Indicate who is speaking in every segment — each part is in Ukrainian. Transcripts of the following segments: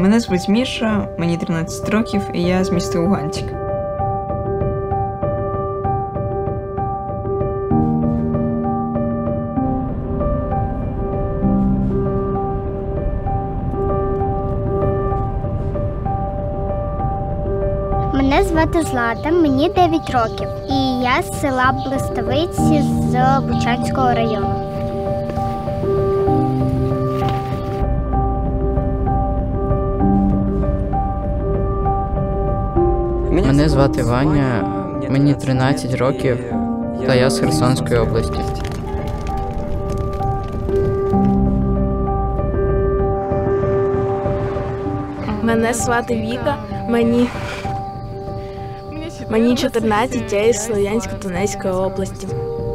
Speaker 1: Мене звуть Міша, мені 13 років, і я з міста Луганськ.
Speaker 2: Мене звати Злата, мені 9 років, і я з села Блистовиці з Бучанського району.
Speaker 3: Мене звати Ваня, мені 13 років, та я з Херсонської області.
Speaker 4: Мене звати Віка, мені 14, я із Слов'янсько-Донецької області.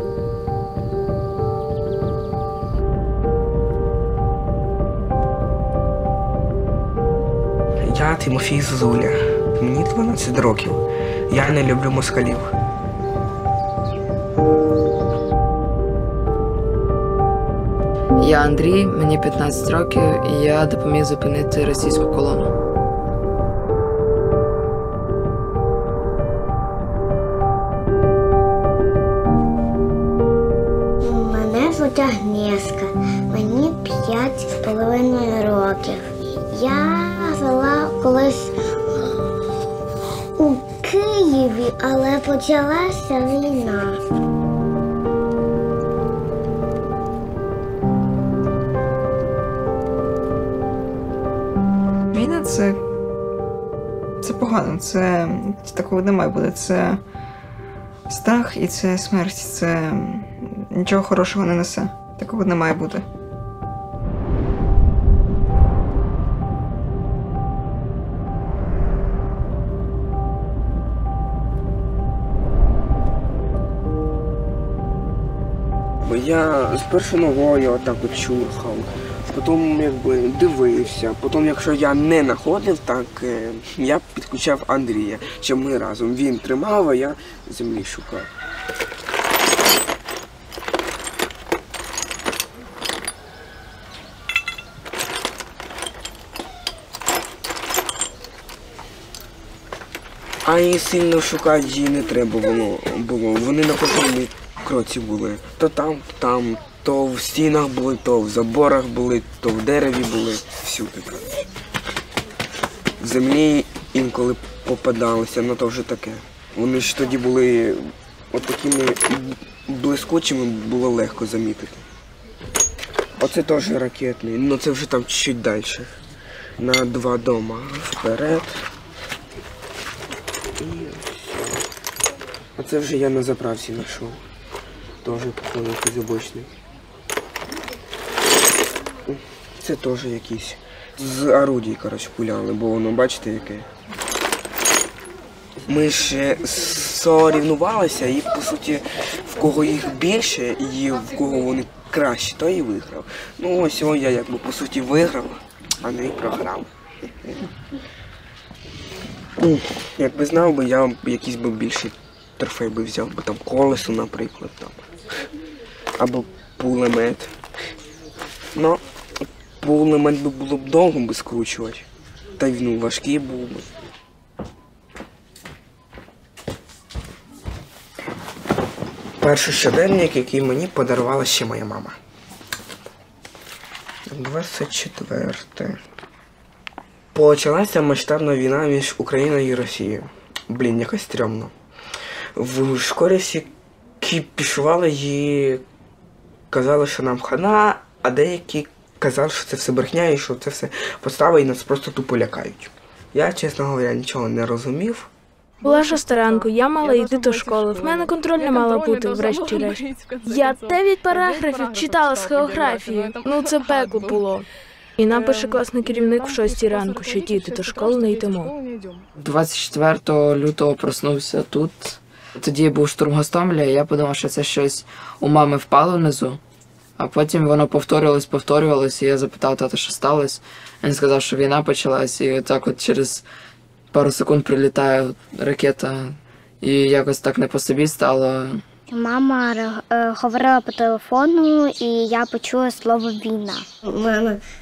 Speaker 5: Я Тимофій Зозуля, мені 12 років. Я не люблю москалів.
Speaker 6: Я Андрій, мені 15 років, і я допоміг зупинити російську колону.
Speaker 2: Мене звуть Агнєска, мені 5,5 років. Я жила колись у Києві, але почалася війна.
Speaker 1: Війна це погано, це такого не має бути. Це страх і це смерть, це нічого хорошого не несе. Такого не має бути.
Speaker 5: Я спершу ногою отак от чурхав, потім якби дивився, потім якщо я не знаходив, так я підключав Андрія, що ми разом. Він тримав, а я землі шукав. А і сильно шукати її не треба було. Вони на кожному кроці були. То там, то в стінах були, то в заборах були, то в дереві були. Всюди. В землі інколи попадалися, ну то вже таке. Вони ж тоді були от такими блискучими, було легко замітити. Оце теж ракетний, ну це вже там чуть далі. На 2 дома вперед. І оце вже я на заправці знайшов. Теж походу забочний. Це теж якісь з орудій, коротше, пуляли, бо воно, бачите, яке. Ми ж сорівнувалися і, по суті, в кого їх більше і в кого вони краще, то і виграв. Ну ось я якби, по суті, виграв, а Андрій програв. Якби знав би, я якийсь би більший трофей би взяв, би там колесо, наприклад, там. Або пулемет. Ну, пулемет би було б довго би скручувати. Та й ну, важкий був би. Перший щоденник, який мені подарувала ще моя мама. 24. Почалася масштабна війна між Україною і Росією. Блін, якось стрьомно. В школі всі кіпішували і казали, що нам хана, а деякі казали, що це все брехня і що це все подстава і нас просто тупо лякають. Я, чесно говоря, нічого не розумів.
Speaker 4: Була 6 ранку, я мала йти до школи. В мене контрольна мала бути, врешті-решт. Я 9 параграфів читала з географії. Ну це пекло було. І нам першокласний керівник в 6 ранку, що діти до школи не йдемо.
Speaker 6: 24 лютого проснувся тут. Тоді був штурм Гостомеля, і я подумав, що це щось у мами впало внизу. А потім воно повторювалось, і я запитав тата, що сталося. Він сказав, що війна почалась, і так от через пару секунд прилітає ракета, і якось так не по собі стало.
Speaker 2: Мама говорила по телефону, і я почула слово «війна». Мама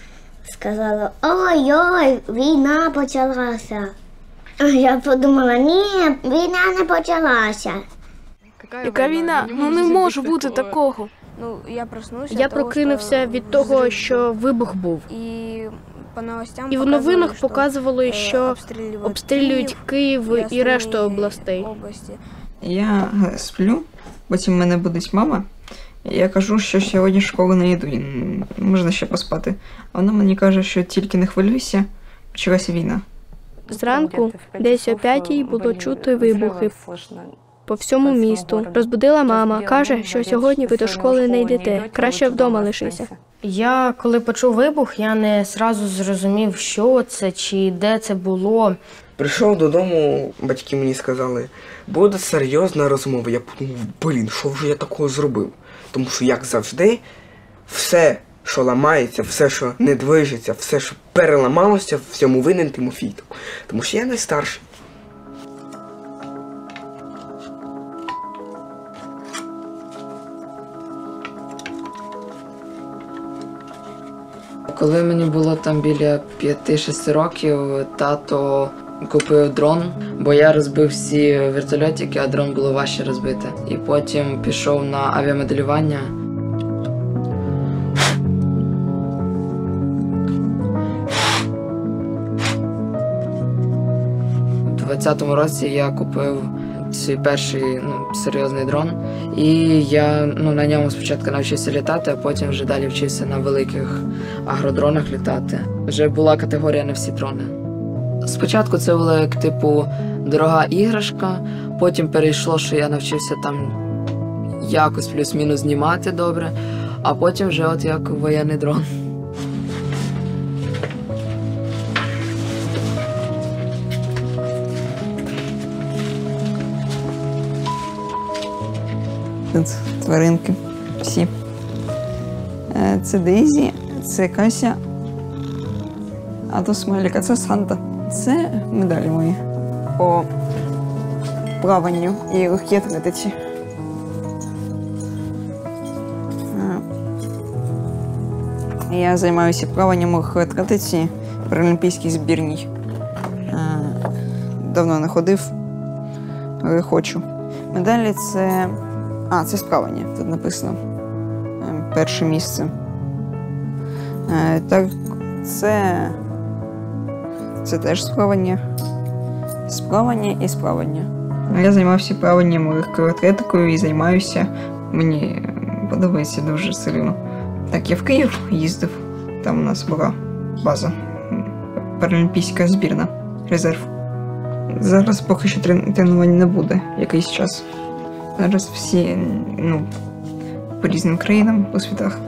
Speaker 2: сказала: ой-ой, війна почалася. А я подумала: ні, війна не почалася.
Speaker 4: Яка війна? Ну не може бути такого.
Speaker 7: Я прокинувся від того, що вибух був. І в новинах показували, що обстрілюють Київ і решту областей.
Speaker 1: Я сплю, потім мене будить мама, і я кажу, що сьогодні в школу не йду, і можна ще поспати. А вона мені каже, що тільки не хвилюйся, почалася війна.
Speaker 7: Зранку, десь о 5-й, було чути вибухи по всьому місту. Розбудила мама, каже, що сьогодні ви до школи не йдете, краще вдома лишися.
Speaker 8: Я, коли почув вибух, я не зразу зрозумів, що це чи де це було.
Speaker 5: Прийшов додому, батьки мені сказали, буде серйозна розмова. Я подумав, що вже я такого зробив? Тому що, як завжди, все, що ламається, все, що не движеться, все, що переламалося, в цьому винен Тимофій. Тому що я найстарший.
Speaker 6: Коли мені було там біля 5-6 років, тато купив дрон, бо я розбив всі вертольотики, а дрон було важче розбити. І потім пішов на авіамоделювання. У 20-му році я купив свій перший серйозний дрон. І я на ньому спочатку навчився літати, а потім вже далі вчився на великих агродронах літати. Вже була категорія на всі дрони. Спочатку це було як дорога іграшка, потім перейшло, що я навчився там якось плюс-мінус знімати добре, а потім вже як воєнний дрон.
Speaker 1: Тут тваринки всі. Це Дейзі, це Кася, а то Смайлік, а це Санта. Це медалі мої по плаванню і легкій атлетиці. Я займаюся плаванням у легкій атлетиці в паралімпійській збірній. Давно не ходив, але хочу. Медалі це... це сплавання, тут написано. Перше місце. Так, це теж сплавання. Сплавання і сплавання. Я займався плаванням легкою атлетикою і займаюся. Мені подобається дуже сильно. Так, я в Київ їздив. Там у нас була база. Паралімпійська збірна. Резерв. Зараз поки що тренувань не буде якийсь час. Зараз всі, по різним країнам, по світах.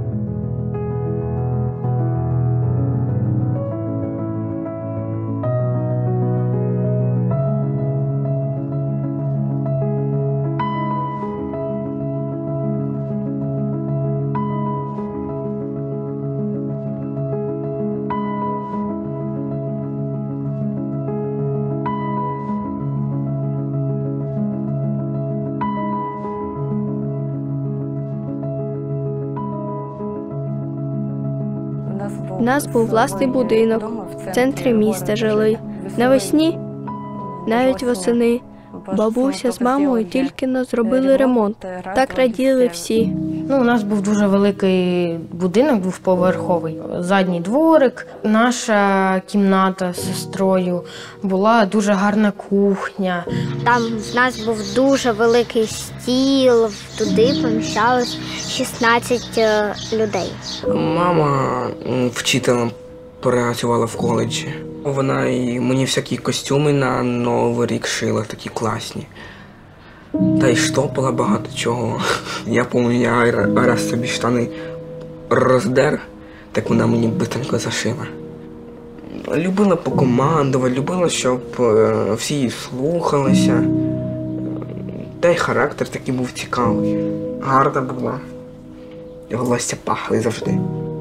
Speaker 7: У нас був власний будинок, в центрі міста жили. Навесні, навіть восени, бабуся з мамою тільки зробили ремонт. Так раділи всі.
Speaker 8: У нас був дуже великий будинок, двоповерховий, задній дворик. Наша кімната з сестрою, була дуже гарна кухня.
Speaker 2: Там в нас був дуже великий стіл, туди поміщалось 16 людей.
Speaker 5: Мама вчителем працювала в коледжі. Вона і мені всякі костюми на Новий рік шила, такі класні. Та й штопала багато чого. Я пам'ятаю, я раз собі штани роздер, так вона мені бистренько зашила. Любила покомандувати, любила, щоб всі її слухалися. Та й характер такий був цікавий. Гарна була. Волосся пахли завжди.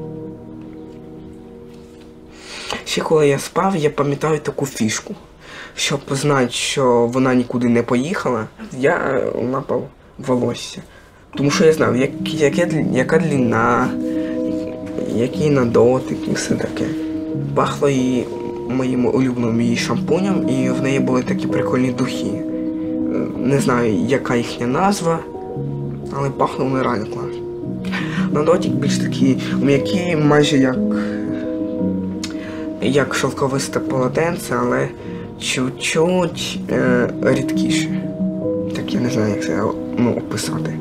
Speaker 5: Ще коли я спав, я пам'ятаю таку фішку. Щоб знати, що вона нікуди не поїхала, я лапав волосся. Тому що я знав, яка длина, який на дотик і все таке. Пахло її моїм улюбленим її шампунем, і в неї були такі прикольні духи. Не знаю, яка їхня назва, але пахло вони реально класно. На дотик більш такі м'які, майже як шовковисте полотенце, але чуть-чуть рідкіше. Так я не знаю, як це описати.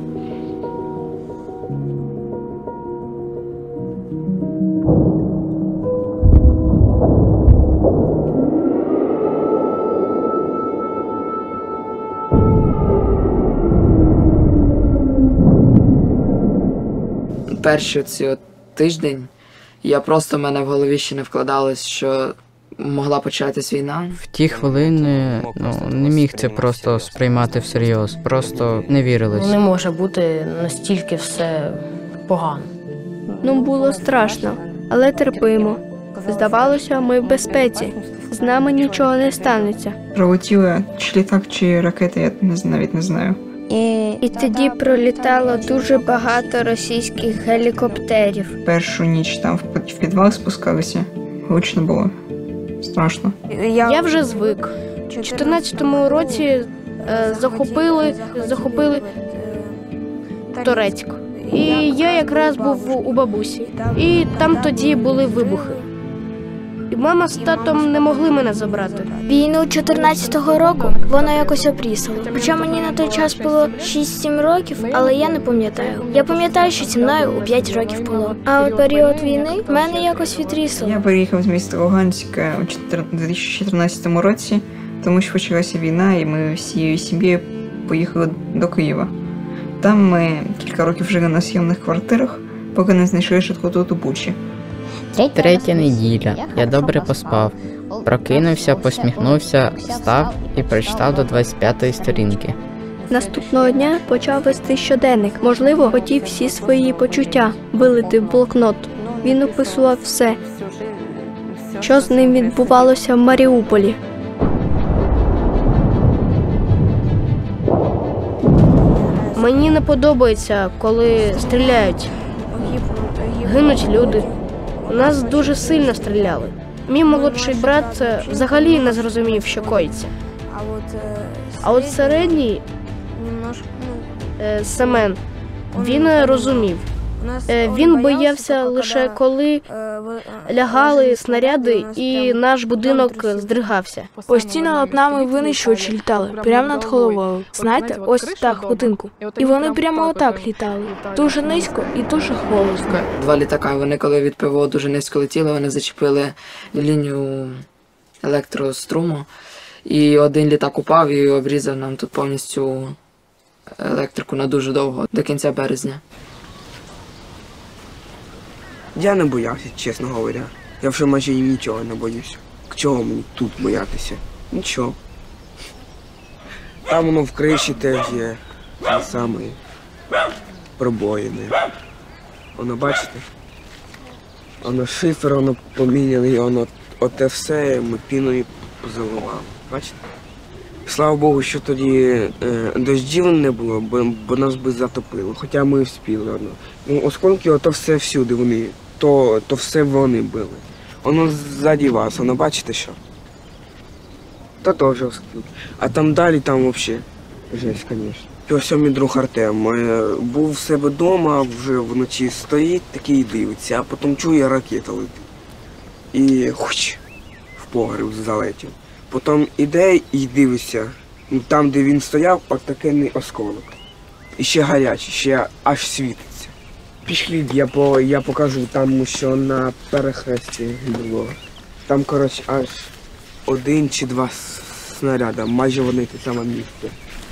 Speaker 6: Перший тиждень в мене в голові ще не вкладалось, що могла початись війна.
Speaker 3: В ті хвилини не міг це просто сприймати всерйоз, просто не вірилось.
Speaker 8: Не може бути настільки все погано.
Speaker 7: Було страшно, але терпимо. Здавалося, ми в безпеці. З нами нічого не станеться.
Speaker 1: Прилетіли чи літак, чи ракети, я навіть не знаю.
Speaker 2: І тоді пролітало дуже багато російських гелікоптерів.
Speaker 1: Першу ніч там в підвал спускалися, гучно було. Страшно.
Speaker 4: Я вже звик. У 2014 році захопили Торецьк. І я якраз був у бабусі. І там тоді були вибухи. І мама з татом не могли мене забрати.
Speaker 2: Війну 14-го року воно якось обрісало. Хоча мені на той час було 6-7 років, але я не пам'ятаю. Я пам'ятаю, що зі мною у 5 років було. А от період війни в мене якось відрісло.
Speaker 1: Я переїхав з міста Луганська у 2014 році, тому що почалася війна, і ми всією сім'єю поїхали до Києва. Там ми кілька років жили на зйомних квартирах, поки не знайшли житло тут у Бучі.
Speaker 3: Третя неділя. Я добре поспав. Прокинувся, посміхнувся, встав і прочитав до 25-ї сторінки.
Speaker 7: Наступного дня почав вести щоденник. Можливо, хотів всі свої почуття вилити в блокнот. Він описував все, що з ним відбувалося в Маріуполі.
Speaker 4: Мені не подобається, коли стріляють. Гинуть люди. Нас дуже сильно стріляли. Мій молодший брат взагалі не зрозумів, що коїться. А от середній Семен, він розумів. Він боявся лише коли лягали снаряди і наш будинок здригався. Постійно над нами винищувачі літали, прямо над головою. Знаєте, ось так в будинку. І вони прямо отак літали. Дуже низько і дуже голосно.
Speaker 6: 2 літака, вони коли від ПВО дуже низько летіли, вони зачепили лінію електроструму. І один літак упав і обрізав нам тут повністю електрику на дуже довго, до кінця березня.
Speaker 5: Я не боявся, чесно говоря. Я вже майже нічого не боюся. Чого мені тут боятися? Нічого. Там воно в криші теж є ті самі пробоїни. Воно бачите? Воно шифер, воно поміняли, воно оте все ми піною заливали. Бачите? Слава Богу, що тоді дощів не було, бо нас би затопило. Хоча ми вспіли одно. Оскільки ото все всюди вони, то все вони били. Воно ззаді вас, воно бачите що? Та теж оскільки. А там далі, там взагалі жесть, звісно. Ось мій друг Артем був в себе вдома, вже вночі стоїть, такий дивиться, а потім чує, ракета летить. І хуч, в погреб залетів. Потім іде і дивиться, там, де він стояв, отакий осколок. І ще гарячий, ще аж світиться. Пішли, я покажу там, що на перехресті було. Там, коротше, аж 1 чи 2 снаряди, майже вони те саме місце.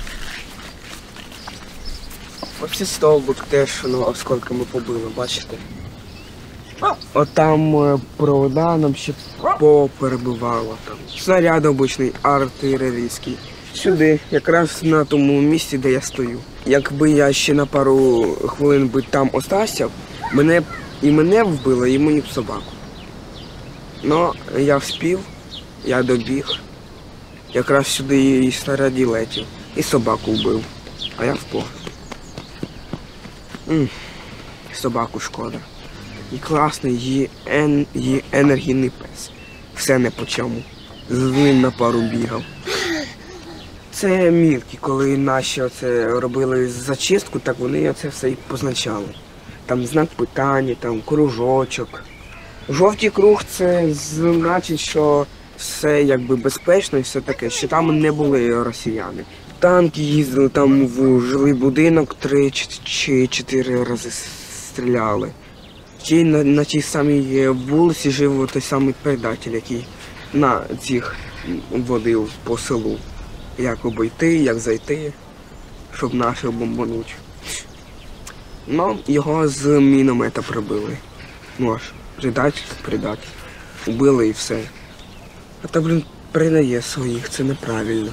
Speaker 5: Оце стовбик теж осколками побило, бачите? От там провода нам ще поперебивало. Снаряд обичний, артилерійський. Сюди, якраз на тому місці, де я стою. Якби я ще на пару хвилин би там остався, мене вбило, і мені б собаку. Но я вспів, я добіг. Якраз сюди і снаряді летів. І собаку вбив, а я впав. Собаку шкода. і класний, і енергійний пес. Все не по чому. З ним на пару бігав. Це Мілкі, коли наші оце робили зачистку, так вони оце все і позначали. Там знак питання, там кружочок. Жовтий круг це значить, що все якби безпечно і все таке, що там не були росіяни. Танки їздили, там в жилий будинок 3 чи 4 рази стріляли. На тій самій вулиці жив той самий предатель, який на цих водив по селу. Як обійти, як зайти, щоб наших бомбануть. Ну, його з міномета прибили. Ну аж, предатель. Убили і все. А то, предає своїх, це неправильно.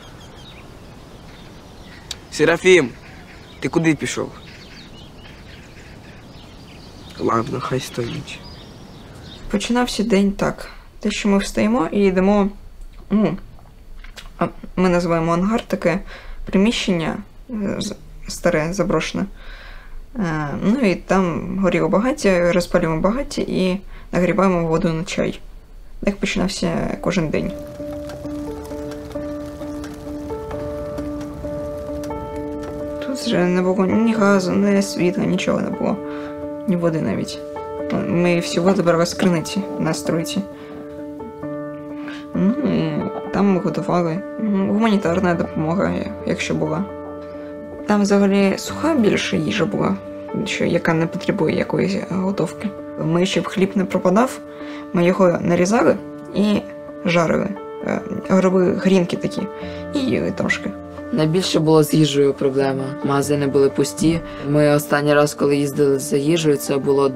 Speaker 5: Серафім, ти куди пішов? Ладно, хай стоїть.
Speaker 1: Починався день так. Те, що ми встаємо і йдемо, ми називаємо ангар, таке приміщення старе, заброшене. Ну і там горіло багаття, розпалюємо багаття і нагріваємо воду на чай. Так починався кожен день. Тут вже не було ні газу, ні світла, нічого не було. Ні води навіть. Ми всю воду брали з криниці на стройці. Ну і там ми готували. Гуманітарна допомога, якщо була. Там взагалі суха більше їжа була, яка не потребує якоїсь готовки. Ми, щоб хліб не пропадав, ми його нарізали і жарили. Робили грінки такі і їли трошки.
Speaker 6: Найбільше було з їжею проблема. Магазини були пусті. Ми останній раз, коли їздили за їжею, це було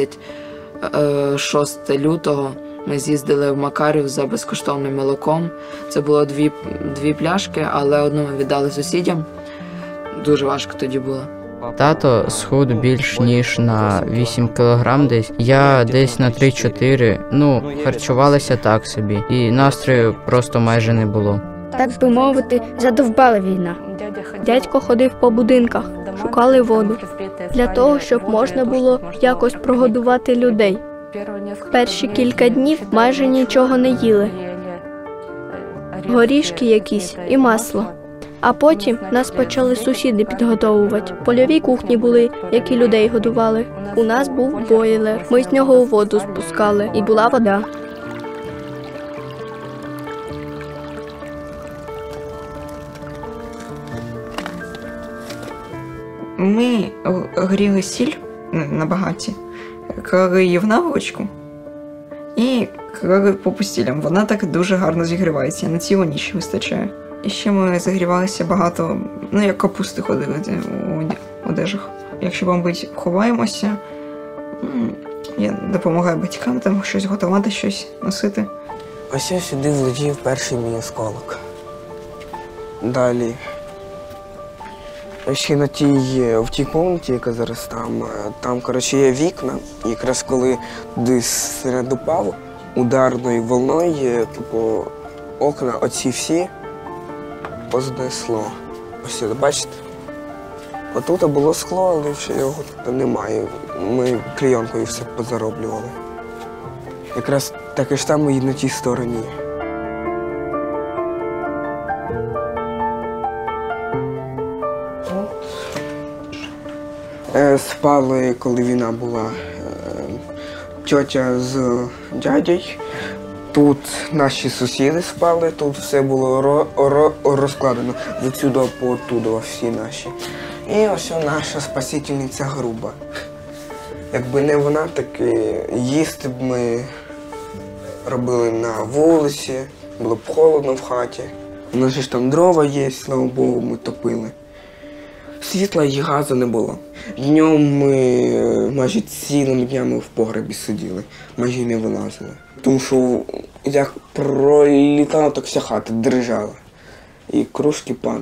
Speaker 6: 26 лютого. Ми з'їздили в Макарів за безкоштовним молоком. Це було дві пляшки, але одну ми віддали сусідям. Дуже важко тоді було.
Speaker 3: Тато схуд більш ніж на 8 кілограм десь. Я десь на 3-4. Ну, харчувалися так собі. І настрою просто майже не було.
Speaker 2: Так би мовити, задовбала війна.
Speaker 7: Дядько ходив по будинках, шукали воду. Для того, щоб можна було якось прогодувати людей. Перші кілька днів майже нічого не їли. Горішки якісь і масло. А потім нас почали сусіди підготовувати. Польові кухні були, які людей годували. У нас був бойлер. Ми з нього у воду спускали, і була вода.
Speaker 1: Ми гріли сіль на багаті, клали її в наволочку і клали по постілям. Вона так дуже гарно зігрівається, на цілу ніч вистачає. І ще ми загрівалися багато, як капусти ходили у одежах. Якщо бомбить, ховаємося. Я допомагаю батькам там щось готувати, щось носити.
Speaker 5: Ось я сюди влетів перший мій осколок. Далі. Ще в тій кімнаті, яка зараз там коротше, є вікна. І якраз коли десь серед упав, ударною волною, окна оці всі познесло. Ось це, бачите? Отут було скло, але вже його тут немає. Ми клейонкою все позароблювали. Якраз таке ж саме і на тій стороні. Спали, коли війна була, тьотя з дядьком. Тут наші сусіди спали, тут все було розкладено. Відсюди по оттуда всі наші. І ось наша спасительниця Груба. Якби не вона, так їсти б ми робили на вулиці, було б холодно в хаті. У нас ж там дрова є, слава Богу, ми топили. Світла і газу не було. Днем ми майже цілими днями в погребі сиділи, майже не вилазили. Тому що як пролітала, так вся хата дрижала. І кружки падали.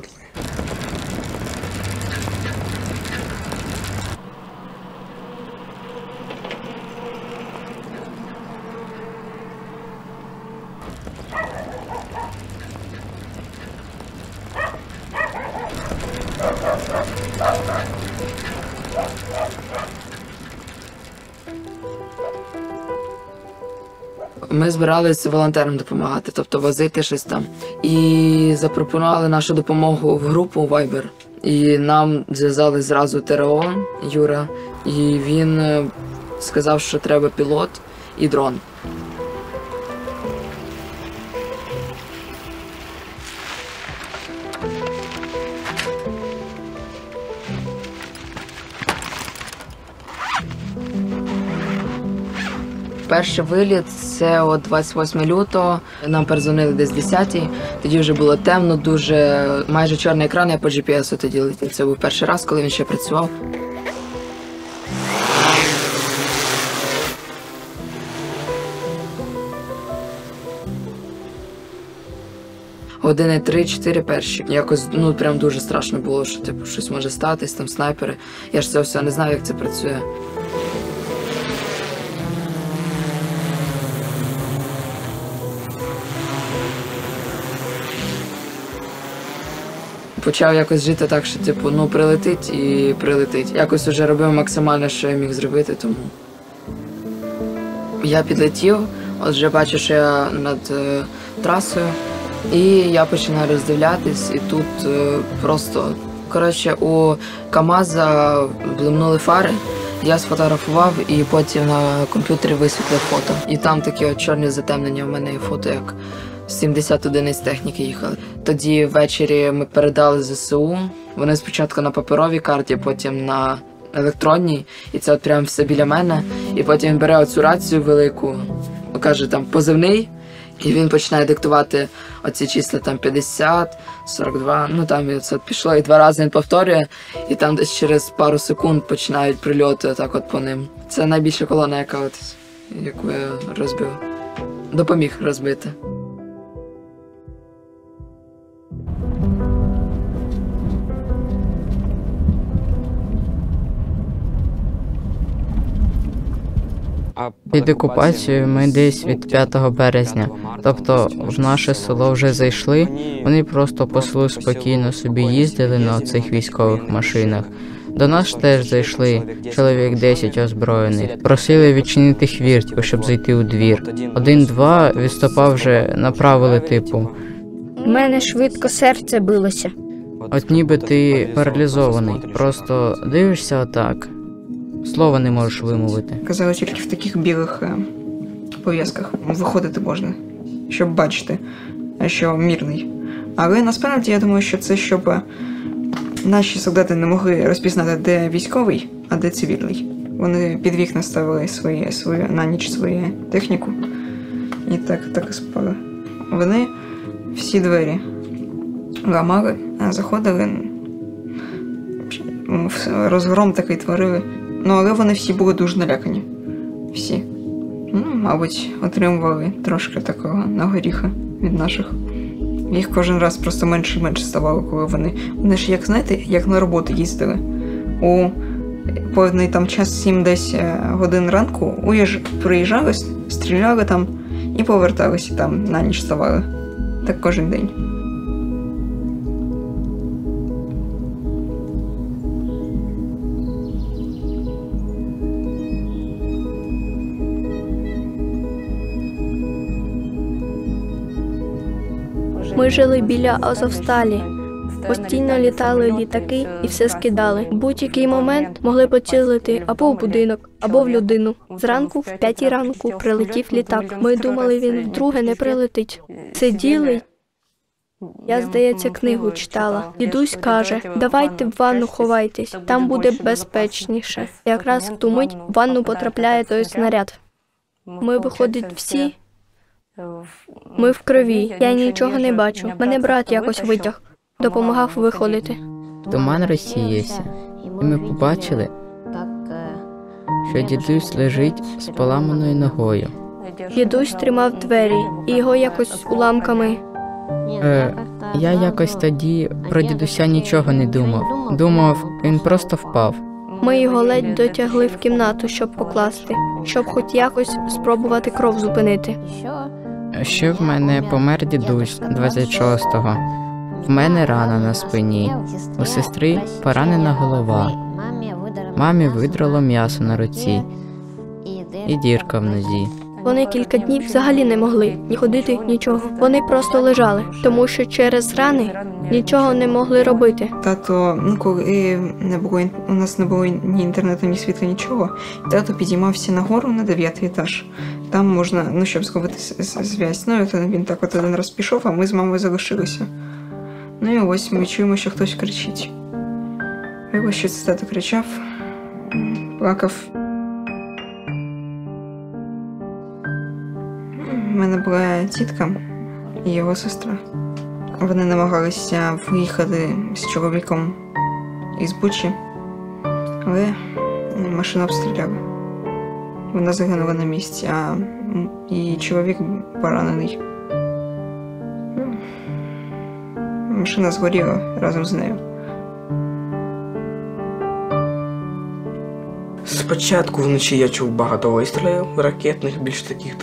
Speaker 6: Ми збиралися волонтерам допомагати, тобто возити щось там. І запропонували нашу допомогу в групу Viber. І нам зв'язали зразу ТРО Юра, і він сказав, що треба пілот і дрон. Перший виліт – це от 28 лютого, нам передзвонили десь 10-й, тоді вже було темно, дуже майже чорний екран, я по GPS тоді летів. Це був перший раз, коли він ще працював. Години 3-4 перші. Якось, прям дуже страшно було, що типу щось може статись, там снайпери. Я ж це все не знаю, як це працює. Почав якось жити так, що типу, прилетить і прилетить. Якось вже робив максимально, що я міг зробити, тому я підлетів, от вже бачу, що я над трасою, і я починаю роздивлятись, і тут просто, у КамАЗа блимнули фари, я сфотографував і потім на комп'ютері висвітлив фото. І там такі от чорні затемнення, в мене є фото, як 70 одиниць техніки їхали. Тоді ввечері ми передали ЗСУ. Вони спочатку на паперовій карті, потім на електронній. І це от прямо все біля мене. І потім він бере оцю рацію велику, каже там позивний, і він починає диктувати оці числа там 50, 42, там і це пішло. І 2 рази він повторює, і там десь через пару секунд починають прильоти отак от по ним. Це найбільша колона, яку я розбив. Допоміг розбити.
Speaker 3: Під окупацією ми десь від 5 березня. Тобто в наше село вже зайшли, вони просто по селу спокійно собі їздили на цих військових машинах. До нас теж зайшли, чоловік 10 озброєних. Просили відчинити хвіртку, щоб зайти у двір. 1-2 відступав вже направили типу.
Speaker 7: У мене швидко серце билося.
Speaker 3: От ніби ти паралізований, просто дивишся отак. Слова не можеш вимовити.
Speaker 1: Казали, тільки в таких білих пов'язках виходити можна, щоб бачити, що мирний. Але насправді я думаю, що це щоб наші солдати не могли розпізнати, де військовий, а де цивільний. Вони під вікна ставили на ніч свою техніку і так і спали. Вони всі двері ламали, заходили, розгром такий творили. Але вони всі були дуже налякані. Всі. Мабуть, отримували трошки такого на горіха від наших. Їх кожен раз просто менше і менше ставало, коли вони ж, як на роботу їздили. У певний там час 7-10 годин ранку приїжджали, стріляли там і поверталися там, на ніч ставали. Так кожен день.
Speaker 7: Ми жили біля Азовсталі. Постійно літали літаки і все скидали. В будь-який момент могли поцілити або в будинок, або в людину. Зранку, в 5 ранку, прилетів літак. Ми думали, він вдруге не прилетить. Сиділи. Я, здається, книгу читала. Дідусь каже, давайте в ванну ховайтесь, там буде безпечніше. Якраз в ту мить в ванну потрапляє той снаряд. Ми, виходить, всі. Ми в крові. Я нічого не бачу. Мене брат якось витяг. Допомагав виходити.
Speaker 3: Туман розсіявся, і ми побачили, що дідусь лежить з поламаною ногою.
Speaker 7: Дідусь тримав двері, і його якось уламками.
Speaker 3: Я якось тоді про дідуся нічого не думав. Думав, він просто впав.
Speaker 7: Ми його ледь дотягли в кімнату, щоб покласти, щоб хоч якось спробувати кров зупинити.
Speaker 3: Ще в мене помер дідусь 26-го. В мене рана на спині. У сестри поранена голова. Мамі видрало м'ясо на руці. І дірка в нозі.
Speaker 7: Вони кілька днів взагалі не могли ні ходити, нічого. Вони просто лежали, тому що через рани нічого не могли робити.
Speaker 1: Тато, коли у нас не було ні інтернету, ні світла, нічого, тато підіймався нагору на 9-й етаж. Там можна, щоб зробити зв'язь. І то він так от один раз пішов, а ми з мамою залишилися. І ось ми чуємо, що хтось кричить. Ось що це тато кричав, плакав. У мене була тітка і його сестра. Вони намагалися виїхати з чоловіком із Бучі, але машину обстріляли. Вона загинула на місці, а її чоловік поранений. Машина згоріла разом з нею.
Speaker 5: Спочатку вночі я чув багато вистрілів ракетних, більш таких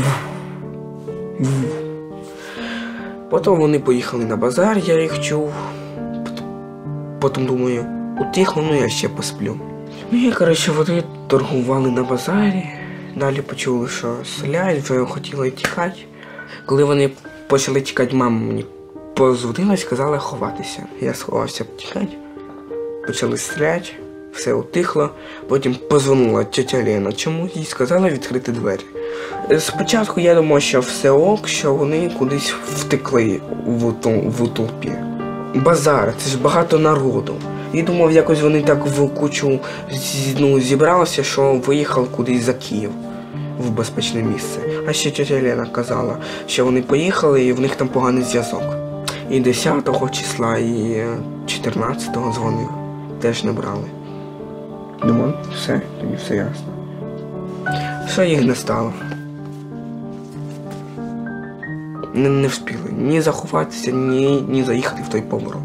Speaker 5: Потім вони поїхали на базар, я їх чув. Потім думаю, утихло, я ще посплю. І, вони торгували на базарі. Далі почули, що стріляють, вже хотіли тікати. Коли вони почали тікати, мама мені позвонила і сказала ховатися. Я сховався тікати. Почали стріляти, все утихло. Потім позвонила тетя Лена чомусь і сказала відкрити двері. Спочатку я думав, що все ок, що вони кудись втекли в толпі. Базар, це ж багато народу. І думав, якось вони так в кучу зібралися, що виїхав кудись за Київ в безпечне місце. А ще тетя Лена казала, що вони поїхали і в них там поганий зв'язок. І 10-го числа, і 14-го дзвонив. Теж не брали. Думаю, все, тоді все ясно. Що їх не стало. Не встигли ні заховатися, ні заїхати в той поворот.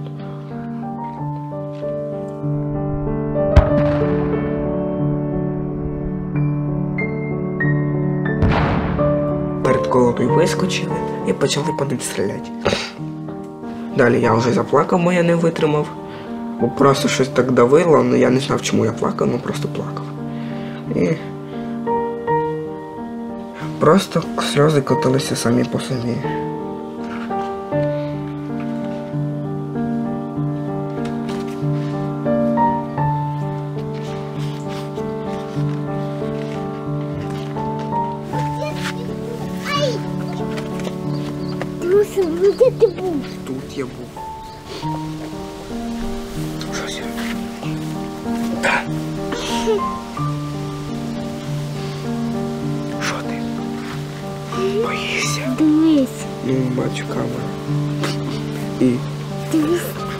Speaker 5: Перед колодою вискочили і почали по ним стріляти. Далі я вже заплакав, бо я не витримав. Бо просто щось так давило, але я не знав, чому я плакав, просто плакав. І просто сльози котилися самі по собі.
Speaker 9: Де ти був?
Speaker 5: Тут я був. Щось. Так. Що ти? Боїшся?
Speaker 9: Дивись.
Speaker 5: Бачу камеру. І?
Speaker 9: Дивись.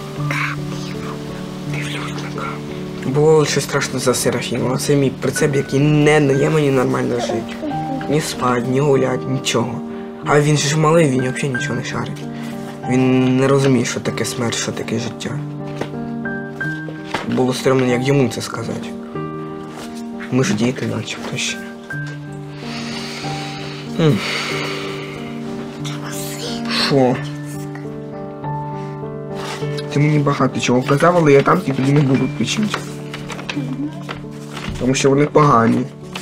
Speaker 5: Дивлюсь на камеру. Було лише страшно за Серафіма. Це мій прицеп, який не дає мені нормально жити. Ні спати, ні гуляти, нічого. А він ж малий, він взагалі нічого не шарить. Він не розуміє, що таке смерть, що таке життя. Було стрімно, як йому це сказати. Ми ж діти, начебто ще. Що? Ти мені багато чого казав, але я там тобі не буду включити. Тому що вони погані.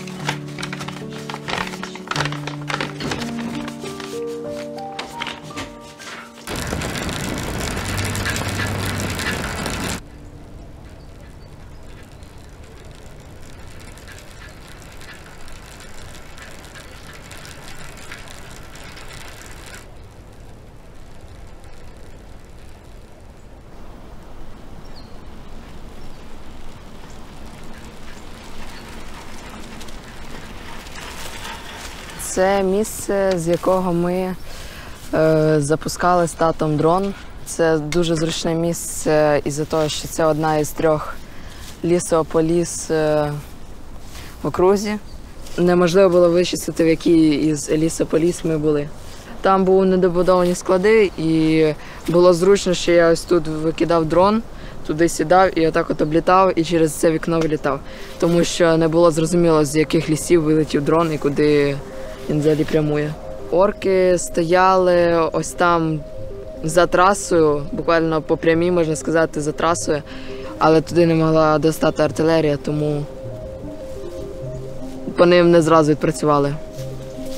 Speaker 10: Це місце, з якого ми запускали з татом дрон. Це дуже зручне місце із-за того, що це одна із 3 лісополіс в окрузі. Неможливо було вичислити, в якій із лісополіс ми були. Там були недобудовані склади, і було зручно, що я ось тут викидав дрон, туди сідав і отак от облітав, і через це вікно вилітав. Тому що не було зрозуміло, з яких лісів вилетів дрон і куди він взагалі прямує. Орки стояли ось там за трасою, буквально по прямій, можна сказати, за трасою, але туди не могла достати артилерія, тому по ним не зразу відпрацювали.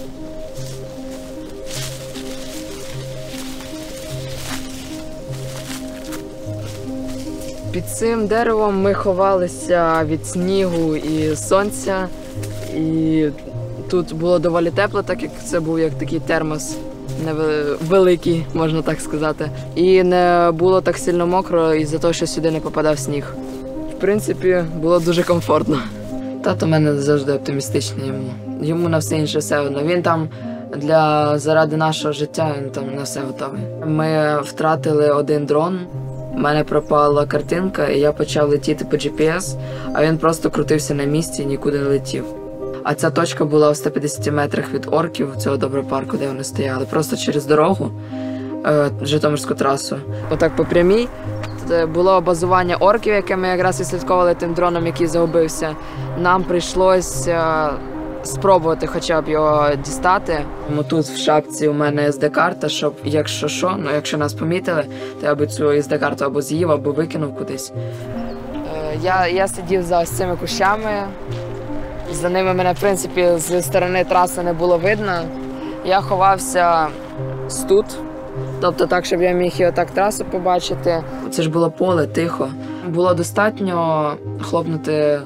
Speaker 10: Під цим деревом ми ховалися від снігу і сонця. І тут було доволі тепло, так як це був як такий термос невеликий, можна так сказати. І не було так сильно мокро із-за того, що сюди не попадав сніг. В принципі, було дуже комфортно.
Speaker 6: Тато в мене завжди оптимістичний йому. Йому на все інше все одно. Він там заради нашого життя, він там на все готовий. Ми втратили один дрон, у мене пропала картинка, і я почав летіти по GPS, а він просто крутився на місці і нікуди не летів. А ця точка була в 150 метрах від орків, цього добропарку, де вони стояли, просто через дорогу, Житомирську трасу.
Speaker 10: Отак по прямій було базування орків, яке ми якраз відслідковували тим дроном, який загубився. Нам прийшлося спробувати хоча б його дістати.
Speaker 6: Тут в шапці у мене SD-карта, щоб якщо що, якщо нас помітили, то я би цю SD-карту або з'їв, або викинув кудись.
Speaker 10: Я сидів за ось цими кущами. За ними мене, в принципі, з сторони траси не було видно. Я ховався тут, тобто так, щоб я міг і отак трасу побачити.
Speaker 6: Це ж було поле, тихо. Було достатньо хлопнути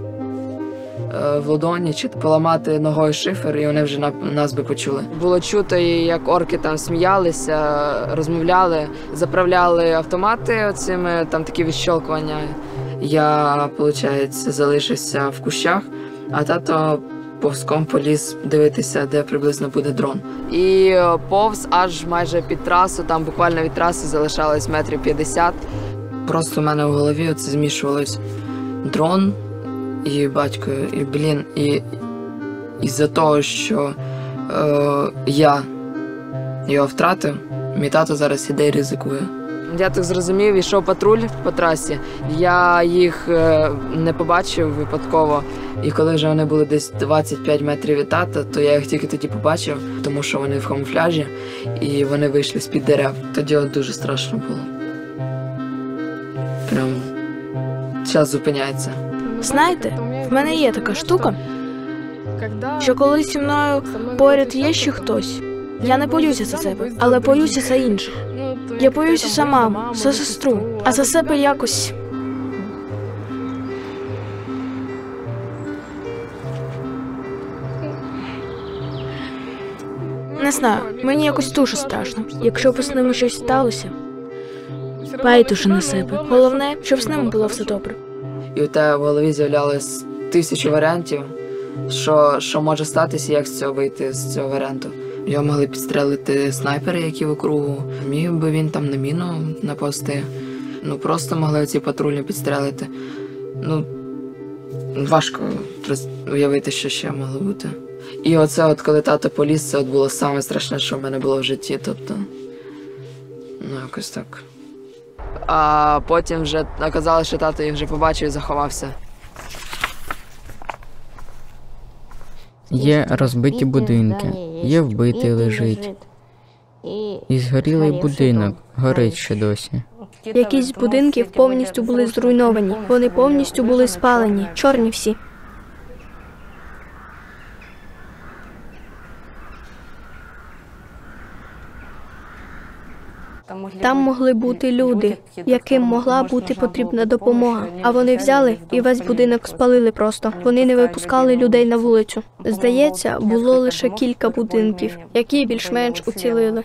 Speaker 6: в ладоні чи поламати ногою шифер, і вони вже нас би почули.
Speaker 10: Було чути, як орки там сміялися, розмовляли, заправляли автомати оцими, там такі відщолкування.
Speaker 6: Я, виходить, залишився в кущах, а тато повзком поліз дивитися, де приблизно буде дрон.
Speaker 10: І повз аж майже під трасу, там буквально від траси залишалось метрів 50.
Speaker 6: Просто в мене в голові оце змішувалось дрон і батько, і із-за того, що я його втратив, мій тато зараз іде і ризикує.
Speaker 10: Я так зрозумів, йшов патруль по трасі, я їх не побачив випадково.
Speaker 6: І коли вже вони були десь 25 метрів від тата, то я їх тільки тоді побачив, тому що вони в камуфляжі, і вони вийшли з-під дерев. Тоді дуже страшно було. Прям час зупиняється.
Speaker 4: Знаєте, в мене є така штука, що коли зі мною поряд є ще хтось, я не боюся за себе, але боюся за інших. Я боюся за маму, за сестру, а за себе якось. Не знаю, мені якось дуже страшно. Якщо б з ними щось сталося, байдуже на себе. Головне, щоб з ними було все добре.
Speaker 6: І у тебе в голові з'являлось 1000 варіантів, що може статися, як з цього вийти, з цього варіанту. Його могли підстрелити снайпери, які в округу. Міг би він там на міну напасти. Просто могли ці патрульні підстрелити. Важко уявити, що ще могло бути. І оце, коли тато поліз, це було саме страшне, що в мене було в житті. Тобто, якось так.
Speaker 10: А потім вже оказалось, що тато їх вже побачив і заховався.
Speaker 3: Є розбиті будинки, є вбитий лежить. І згорілий будинок горить ще досі.
Speaker 7: Якісь з будинків повністю були зруйновані. Вони повністю були спалені. Чорні всі. Там могли бути люди, яким могла бути потрібна допомога. А вони взяли і весь будинок спалили просто. Вони не випускали людей на вулицю. Здається, було лише кілька будинків, які більш-менш уцілили.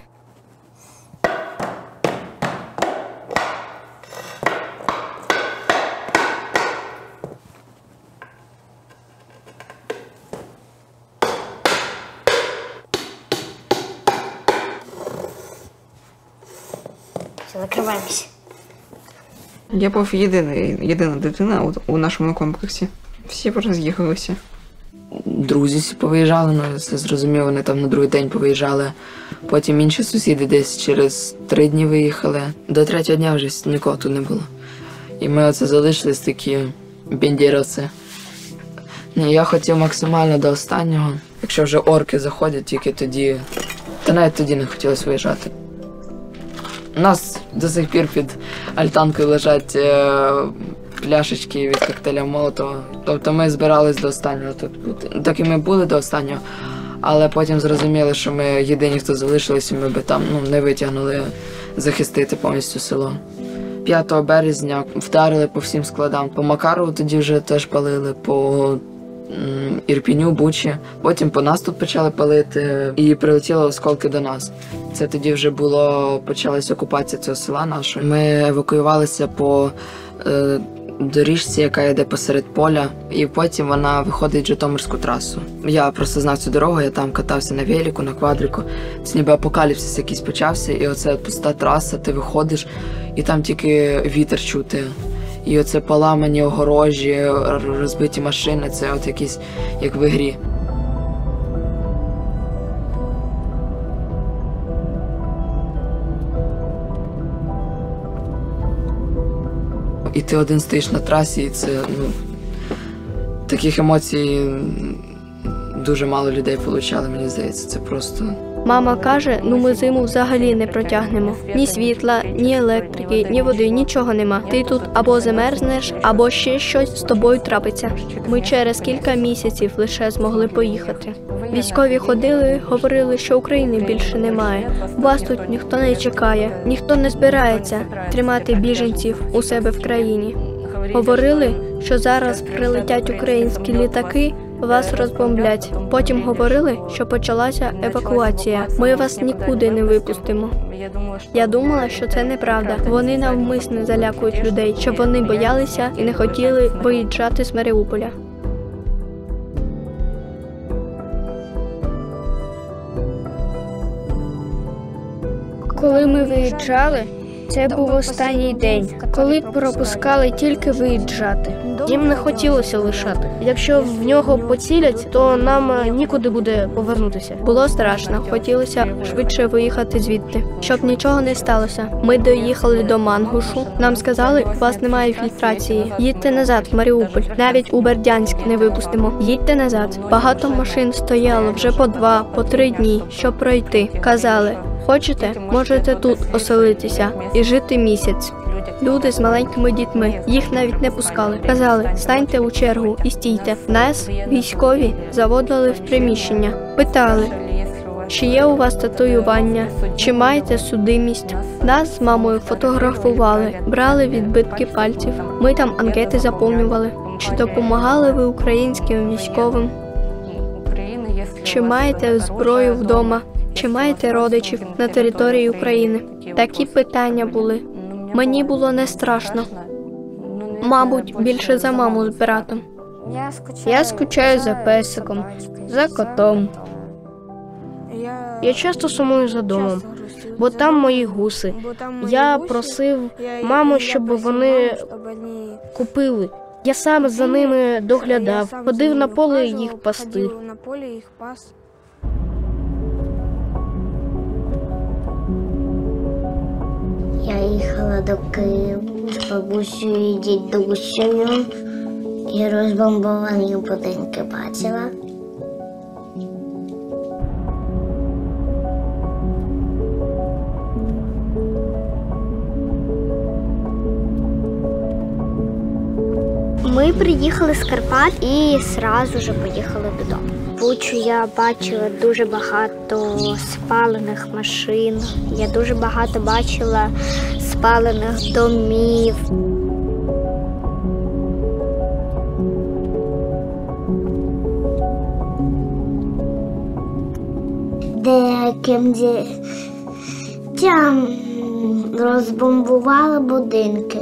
Speaker 2: Закриваємося.
Speaker 1: Я був єдина дитина у нашому комплексі. Всі пороз'їхалися.
Speaker 6: Друзі всі повиїжджали, це зрозуміло, вони там на другий день повиїжджали. Потім інші сусіди десь через 3 дні виїхали. До 3-го дня вже нікого тут не було. І ми оце залишились такі бендєровці. Я хотів максимально до останнього. Якщо вже орки заходять, тільки тоді... Та навіть тоді не хотілося виїжджати. У нас до сих пір під альтанкою лежать пляшечки від коктейля Молотова. Тобто ми збирались до останнього тут бути. Так і ми були до останнього, але потім зрозуміли, що ми єдині, хто залишились, і ми би там не витягнули захистити повністю село. 5 березня вдарили по всім складам. По Макарову тоді вже теж палили, по Ірпіню, Бучі. Потім по нас тут почали палити і прилетіли осколки до нас. Це тоді вже почалась окупація цього села нашого. Ми евакуювалися по доріжці, яка йде посеред поля, і потім вона виходить в Житомирську трасу. Я просто знав цю дорогу, я там катався на велику, на квадрику. Це ніби апокаліпсис якийсь почався, і оце пуста траса, ти виходиш, і там тільки вітер чути. І оце поламані огорожі, розбиті машини, це от якісь, як в ігрі. І ти один стоїш на трасі, і це, таких емоцій дуже мало людей отримали, мені здається, це просто...
Speaker 7: Мама каже, ми зиму взагалі не протягнемо. Ні світла, ні електрики, ні води, нічого нема. Ти тут або замерзнеш, або ще щось з тобою трапиться. Ми через кілька місяців лише змогли поїхати. Військові ходили, говорили, що України більше немає. Вас тут ніхто не чекає, ніхто не збирається тримати біженців у себе в країні. Говорили, що зараз прилетять українські літаки, вас розбомблять. Потім говорили, що почалася евакуація. Ми вас нікуди не випустимо. Я думала, що це неправда. Вони навмисно залякують людей, щоб вони боялися і не хотіли виїжджати з Маріуполя.
Speaker 2: Коли ми виїжджали, це був останній день, коли пропускали тільки виїжджати.
Speaker 8: Їм не хотілося лишати. Якщо в нього поцілять, то нам нікуди буде повернутися.
Speaker 7: Було страшно, хотілося швидше виїхати звідти, щоб нічого не сталося. Ми доїхали до Мангушу. Нам сказали, у вас немає фільтрації. Їдьте назад в Маріуполь. Навіть у Бердянськ не випустимо. Їдьте назад. Багато машин стояло вже по 2, по 3 дні, щоб пройти. Казали, хочете, можете тут оселитися і жити місяць. Люди з маленькими дітьми, їх навіть не пускали. Казали, станьте у чергу і стійте. Нас, військові, заводили в приміщення. Питали, чи є у вас татуювання, чи маєте судимість. Нас з мамою фотографували, брали відбитки пальців. Ми там анкети заповнювали. Чи допомагали ви українським військовим? Чи маєте зброю вдома? Чи маєте родичів на території України? Такі питання були. Мені було не страшно. Мабуть, більше за маму з братом.
Speaker 2: Я скучаю за песиком, за котом.
Speaker 8: Я часто сумую за домом, бо там мої гуси. Я просив маму, щоб вони купили. Я сам за ними доглядав, ходив на поле їх пасти.
Speaker 9: Я їхала до Києва з бабусею і дідусею і розбомбовані будинки бачила.
Speaker 2: Ми приїхали з Карпат і одразу ж поїхали додому. В Бучу я бачила дуже багато спалених машин, я дуже багато бачила спалених домів.
Speaker 9: Деяким дітям розбомбували будинки.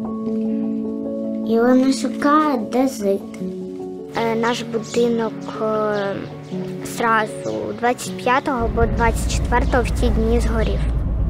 Speaker 9: І вони шукають, де жити.
Speaker 2: Наш будинок зразу 25-го або 24-го в ті дні згорів.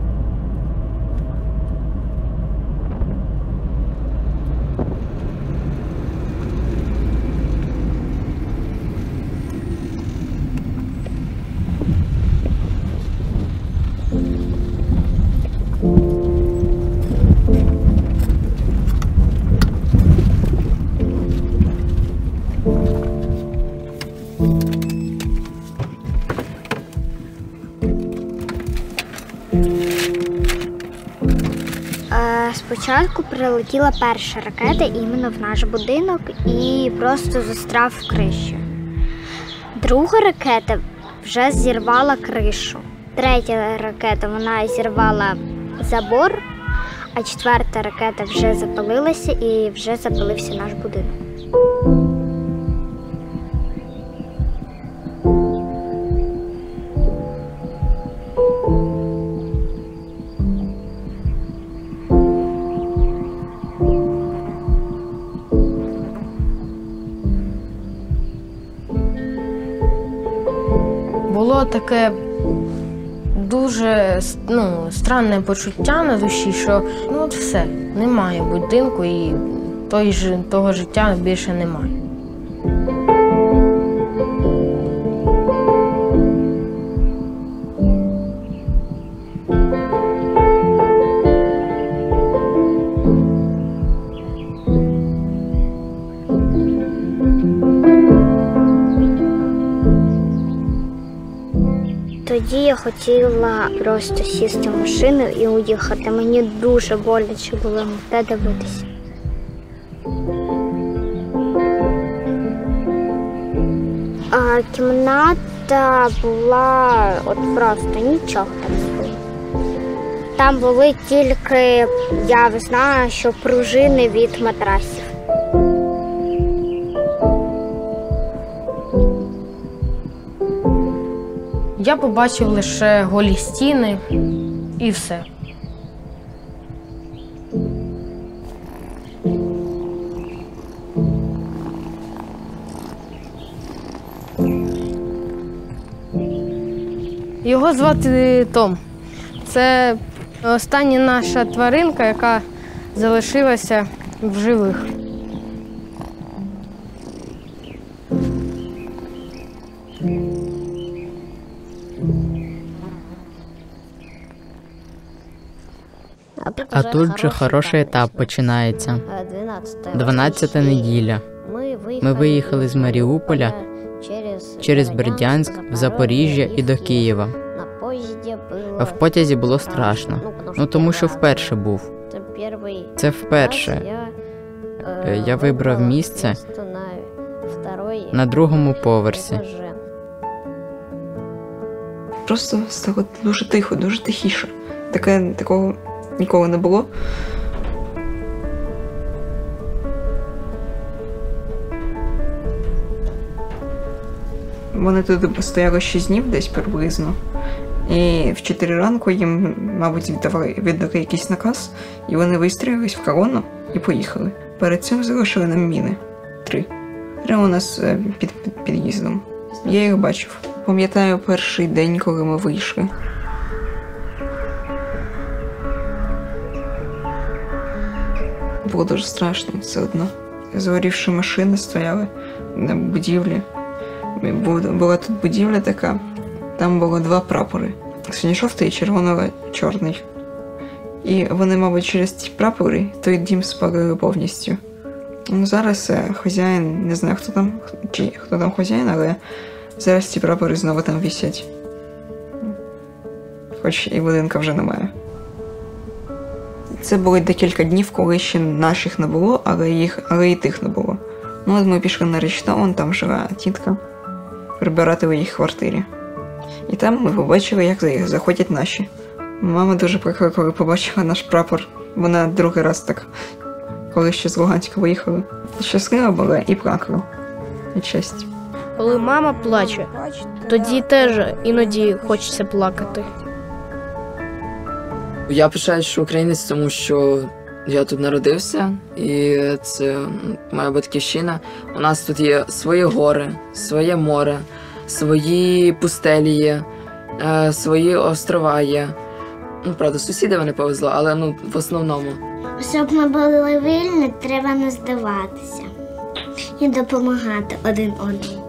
Speaker 2: Спочатку прилетіла перша ракета іменно в наш будинок і просто застряв в криші. Друга ракета вже зірвала кришу. Третя ракета, вона зірвала забор,
Speaker 9: а 4-та ракета вже запалилася і вже запалився наш будинок.
Speaker 8: Було таке дуже странне почуття на душі, що от все, немає будинку і того життя більше немає.
Speaker 9: Тоді я хотіла просто сісти в машину і уїхати. Мені дуже боляче було на те дивитися. А кімната була от просто нічого там не було. Там були тільки, я знаю, що пружини від матрасів.
Speaker 8: Я побачив лише голі стіни і все. Його звати Том. Це остання наша тваринка, яка залишилася в живих.
Speaker 3: А тут же хороший етап починається. 12-та неділя. Ми виїхали з Маріуполя через Бердянськ, в Запоріжжя і до Києва. А в потязі було страшно. Тому що вперше був. Це вперше. Я вибрав місце на 2-му поверсі.
Speaker 1: Просто стало дуже тихо, дуже тихіше. Такого ніколи не було. Вони тут постояли 6 днів десь приблизно. І в 4 ранку їм, мабуть, віддали якийсь наказ, і вони вистрілились в колону і поїхали. Перед цим залишили нам міни. 3. Прямо у нас під під'їздом. Я їх бачив. Пам'ятаю перший день, коли ми вийшли. Було дуже страшно все одно. Згорівші машини стояли на будівлі. Була тут будівля така, там було 2 прапори. Синьо-жовтий і червоно-чорний. І вони, мабуть, через ті прапори той дім спалили повністю. Зараз хазяїн, не знаю, хто там хазяїн, але зараз ці прапори знову там висять. Хоч і будинка вже немає. Це були декілька днів, коли ще наших не було, але і тих не було. От ми пішли на Річтаун, там жила тітка, прибирати в їх квартирі. І там ми побачили, як заходять наші. Мама дуже плакала, коли побачила наш прапор. Вона другий раз так, коли ще з Луганська виїхали. Щаслива була і плакала. Від щастя.
Speaker 8: Коли мама плаче, тоді теж іноді хочеться плакати.
Speaker 6: Я пишаю, що українець, тому що я тут народився, і це моя батьківщина. У нас тут є свої гори, своє море, свої пустелі є, свої острова є. Правда, сусіди мене повезло, але в основному.
Speaker 9: Щоб ми були вільні, треба не здаватися і допомагати один одному.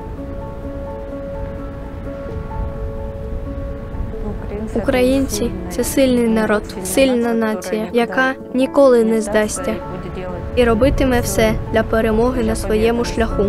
Speaker 7: Українці – це сильний народ, сильна нація, яка ніколи не здасться і робитиме все для перемоги на своєму шляху.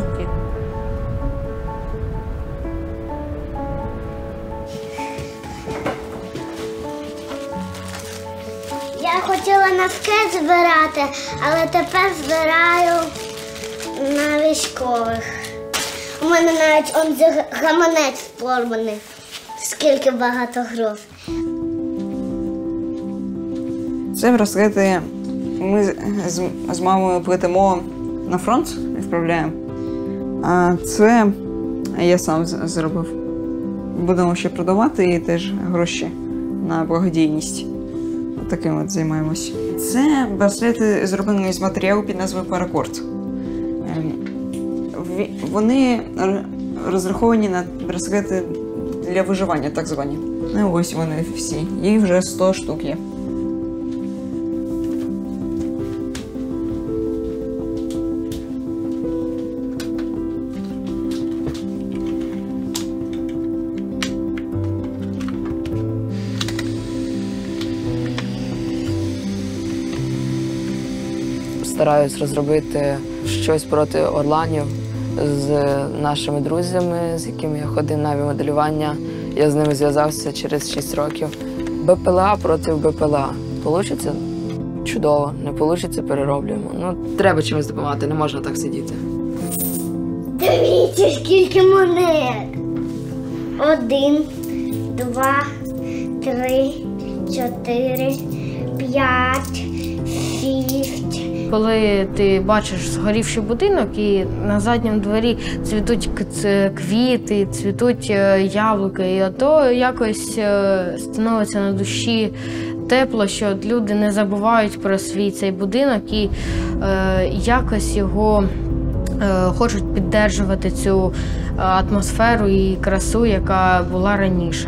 Speaker 9: Я хотіла на скет збирати, але тепер збираю на військових. У мене навіть гаманець форманий. Скільки багато грошей.
Speaker 1: Це браслети ми з мамою плетемо на фронт, відправляємо. А це я сам зробив. Будемо ще продавати і теж гроші на благодійність. Таким от займаємось. Це браслети зроблені з матеріалу під назвою паракорд. Вони розраховані на браслети для виживання, так звані. Ну ось вони всі. Їх вже 100 штук є.
Speaker 10: Стараюсь розробити щось проти орланів з нашими друзями, з якими я ходив на авіамоделювання. Я з ними зв'язався через 6 років. БПЛА проти БПЛА. Получиться? Чудово. Не получиться, перероблюємо. Ну, треба чимось допомагати, не можна так сидіти.
Speaker 9: Дивіться, скільки монет. 1, 2, 3, 4, 5, 6.
Speaker 8: Коли ти бачиш згорівший будинок і на задньому дворі цвітуть квіти, цвітуть яблуки, і ото якось становиться на душі тепло, що люди не забувають про свій цей будинок і якось його хочуть підтримувати цю атмосферу і красу, яка була раніше.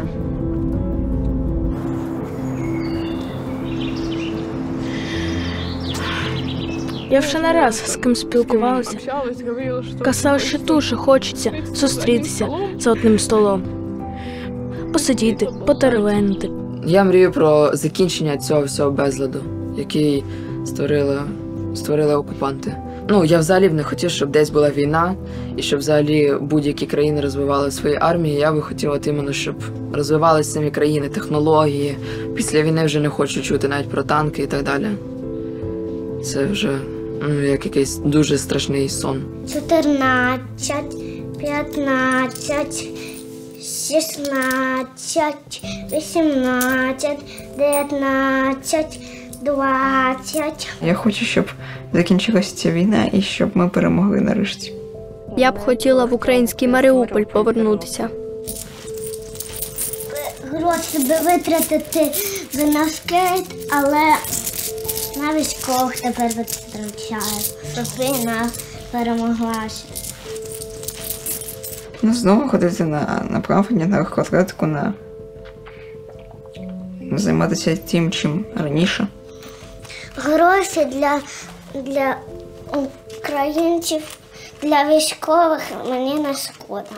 Speaker 4: Я вже не раз з ким спілкувалася. Казав, що дуже хочеться зустрітися за одним столом. Посидіти, потеревенити.
Speaker 6: Я мрію про закінчення цього всього безладу, який створили окупанти. Ну, я взагалі б не хотів, щоб десь була війна, і щоб взагалі будь-які країни розвивали свої армії. Я би хотів от іменно, щоб розвивалися самі країни, технології. Після війни вже не хочу чути навіть про танки і так далі. Це вже, як якийсь дуже страшний сон.
Speaker 9: 14, 15, 16, 18, 19, 20.
Speaker 1: Я хочу, щоб закінчилася ця війна і щоб ми перемогли нарешті.
Speaker 7: Я б хотіла в український Маріуполь повернутися.
Speaker 9: Гроші би витратити на скейт, але на військових тепер витрачаю, щоб війна перемоглася.
Speaker 1: Ну, знову ходити на плавання, на легкоатлетику, займатися тим, чим раніше.
Speaker 9: Гроші для українців, для військових мені не шкода.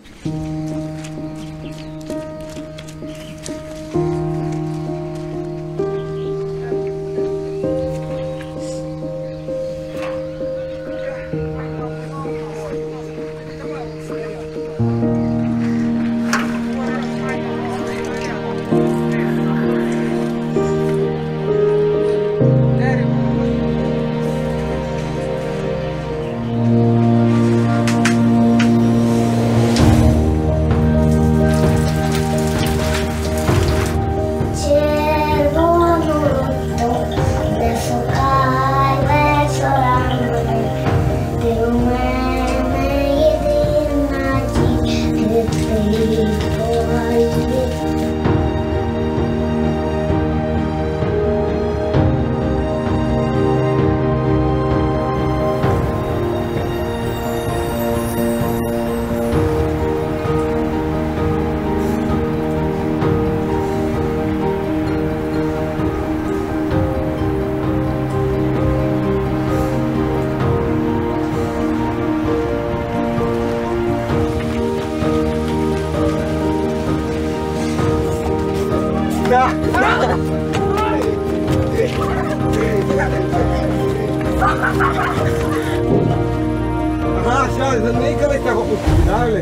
Speaker 11: Ага, все, заникались того пустили, далі.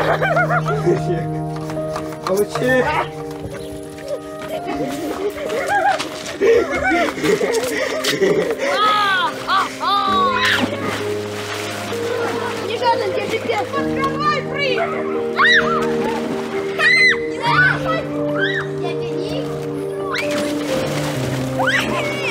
Speaker 11: Получи.
Speaker 12: Не жадно, держи пес, подкрывай, прыгай! Я тяни.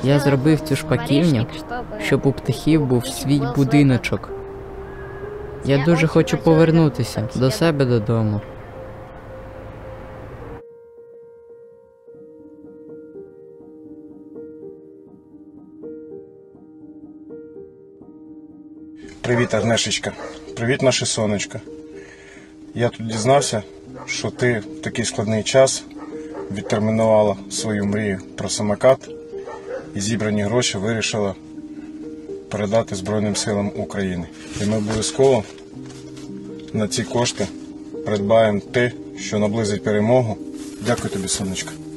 Speaker 3: Я зробив цю шпаківню, щоб у птахів був свій будиночок. Я дуже хочу повернутися до себе додому.
Speaker 13: Привіт, Агнешечка. Привіт, наше сонечко. Я тут дізнався, що ти в такий складний час відтермінувала свою мрію про самокат і зібрані гроші вирішила передати Збройним силам України. І ми обов'язково на ці кошти придбаємо те, що наблизить перемогу. Дякую тобі, сонечко.